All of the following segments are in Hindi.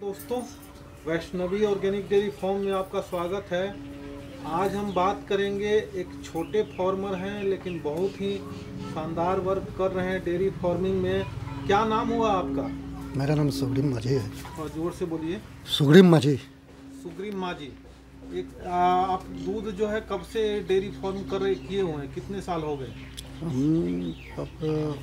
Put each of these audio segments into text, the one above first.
दोस्तों, वैष्णवी ऑर्गेनिक डेयरी फार्म में आपका स्वागत है। आज हम बात करेंगे, एक छोटे फार्मर हैं लेकिन बहुत ही शानदार वर्क कर रहे हैं डेयरी फार्मिंग में। क्या नाम हुआ आपका? मेरा नाम सुग्रीम माझी है। और जोर से बोलिए। सुग्रीम माझी। सुग्रीम माझी। आप दूध जो है कब से डेयरी फार्म किए हुए हैं? कितने साल हो गए? हम अब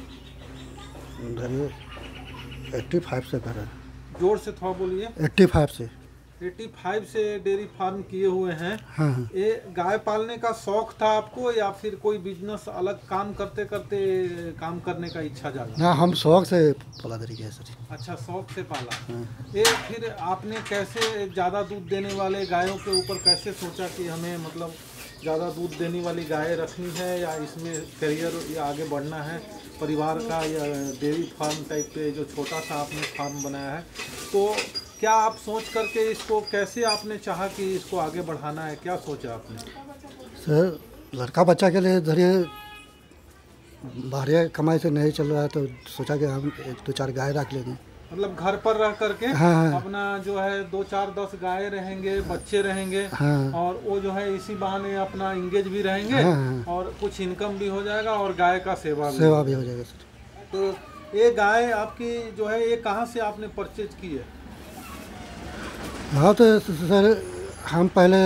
85 से कर रहे हैं। जोर से थोड़ा बोलिए। 85 से 85 से डेयरी फार्म किए हुए हैं। हाँ। ये गाय पालने का शौक था आपको या फिर कोई बिजनेस अलग काम करते करते काम करने का इच्छा जागा? ना, हम शौक से पाला तरीके है सर। अच्छा, शौक से पाला। हाँ। ये फिर आपने कैसे ज़्यादा दूध देने वाले गायों के ऊपर कैसे सोचा कि हमें मतलब ज़्यादा दूध देने वाली गाय रखनी है या इसमें करियर या आगे बढ़ना है परिवार का, या डेयरी फार्म टाइप पे जो छोटा सा आपने फार्म बनाया है, तो क्या आप सोच करके इसको कैसे आपने चाहा कि इसको आगे बढ़ाना है? क्या सोचा आपने? सर, लड़का बच्चा के लिए धरिए बाहर कमाई से नहीं चल रहा है तो सोचा कि हम 1-2-4 गाय रख लेंगे। मतलब घर पर रह करके हाँ। अपना जो है 2-4-10 गाय रहेंगे, बच्चे रहेंगे। हाँ। और वो जो है इसी बहाने अपना इंगेज भी रहेंगे। हाँ। और कुछ इनकम भी हो जाएगा और गाय का सेवा भी हो जाएगा सर। तो ये गाय आपकी जो है ये कहाँ से आपने परचेज की है? हाँ तो सर, हम पहले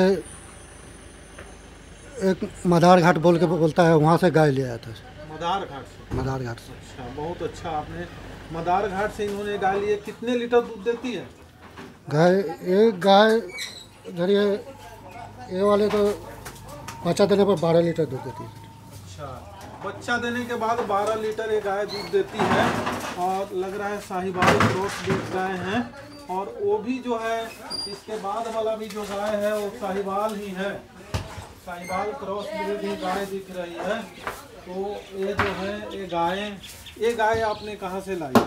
एक मदार घाट बोलता है, वहाँ से गाय ले आया था। मदार घाट से? मदार घाट से। अच्छा, बहुत अच्छा। आपने मदार घाट से इन्होंने गाय लिए। कितने लीटर दूध देती है गाय? एक गाय धरिए ये वाले तो बच्चा देने पर 12 लीटर दूध देती है। अच्छा, बच्चा देने के बाद 12 लीटर ये गाय दूध देती है। और लग रहा है साहिवाल क्रॉस ब्रीड गाय हैं। और वो भी जो है इसके बाद वाला भी जो गाय है वो साहिवाल ही है, साहिवाल क्रॉस ब्रीड ही गाय दिख रही है। तो ये जो है ये गाय आपने कहाँ से लाई?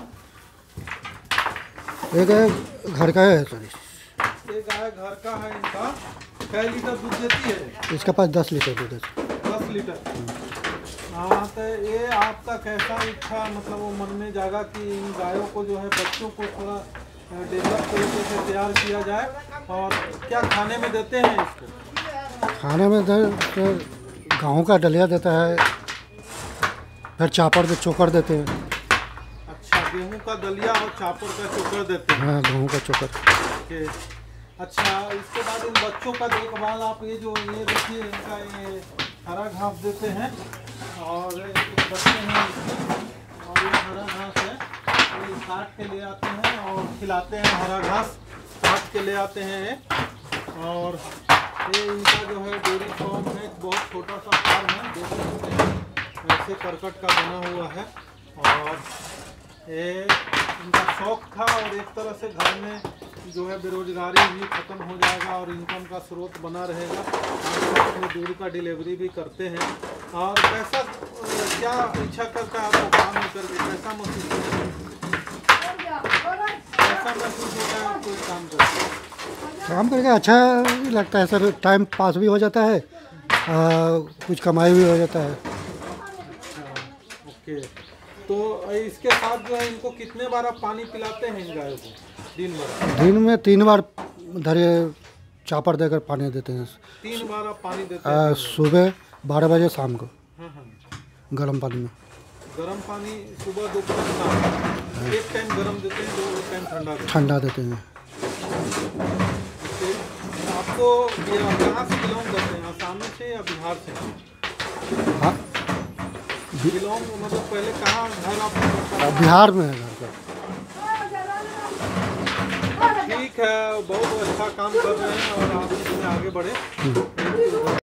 ये गाय घर का है सर। ये गाय घर का है। इनका कै लीटर दूध देती है? इसके पास 10 लीटर दूध है। 10 लीटर। हाँ, तो ये आपका कैसा इच्छा मतलब वो मन में जागा कि इन गायों को जो है बच्चों को थोड़ा डेवलप तरीके से तैयार किया जाए? और क्या खाने में देते हैं इसको? खाने में तो गेहूँ का दलिया देता है, फिर चापर में चोकर देते हैं। अच्छा, गेहूं का दलिया और चापर का चोकर देते हैं। हाँ, गेहूँ का चोकर। अच्छा, इसके बाद इन बच्चों का देखभाल आप ये देखिए, इनका ये हरा घास देते हैं और बच्चे हैं इसमें, और ये हरा घास है, ये काट के ले आते हैं और खिलाते हैं। हरा घास काट के ले आते हैं। और ये इनका जो है डेयरी फार्म है, बहुत छोटा सा फार्म है, देख सकते हैं वैसे करकट का बना हुआ है। और ये इनका शौक था और एक तरह से घर में जो है बेरोजगारी भी खत्म हो जाएगा और इनकम का स्रोत बना रहेगा। अपनी दूध का डिलीवरी भी करते हैं। और कैसा क्या इच्छा करता है आपको काम करके? कैसा महसूस होता है आपको काम करके? काम करके अच्छा लगता है सर, टाइम पास भी हो जाता है, कुछ कमाई भी हो जाता है। ओके, तो इसके साथ जो है इनको कितने बार आप पानी पिलाते हैं इन गायों को दिन भर? दिन में 3 बार धरिए चापर देकर पानी देते हैं। 3 बार आप पानी देते हैं? सुबह 12 बजे, शाम को। हाँ। गर्म पानी में। गर्म पानी सुबह, दोपहर, शाम? एक टाइम गर्म देते हैं, 2 टाइम ठंडा देते हैं? आपको कहाँ से बिलोंग करते हैं? आसाम से या बिहार से? हाँ, बिलोंग मतलब पहले कहाँ घर आपका? बिहार में है घर का। ठीक है, बहुत अच्छा काम कर रहे हैं और आप इसमें आगे बढ़े।